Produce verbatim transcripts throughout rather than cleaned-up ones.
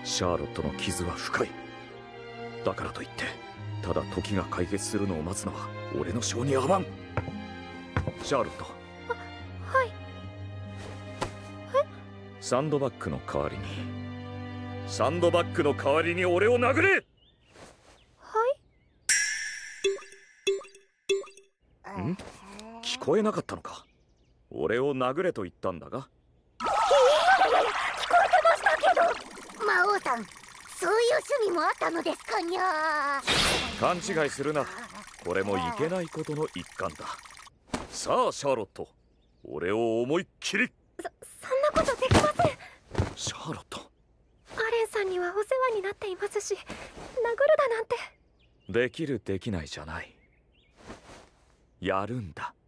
シャーロットの傷は深い。だからといってただ時が解決するのを待つのは俺の性に合わん。シャーロット。 あ、はい。え？ サンドバッグの代わりにサンドバッグの代わりに俺を殴れ。 はい。 ん？聞こえなかったのか。俺を殴れと言ったんだが。 いやいやいや、聞こえてましたけど。魔王さん、そういう趣味もあったのですかにゃー。 勘違いするな。これもいけないことの一環だ。さあシャーロット、俺を思いっきり。 そ、そんなことできません。 シャーロット、 アレンさんにはお世話になっていますし、殴るだなんて。 できるできないじゃない、やるんだ。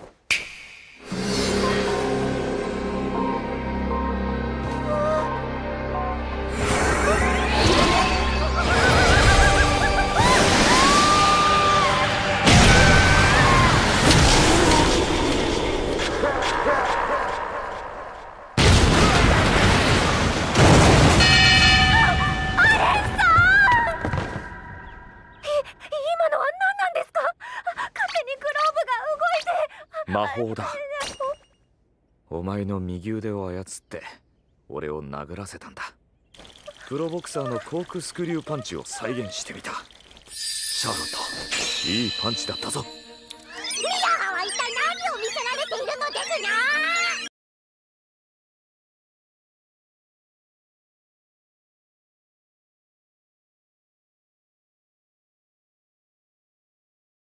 魔法だ。お前の右腕を操って俺を殴らせたんだ。プロボクサーのコークスクリューパンチを再現してみた。シャーロット、いいパンチだったぞ。 ミラーは一体何を見せられているのですな。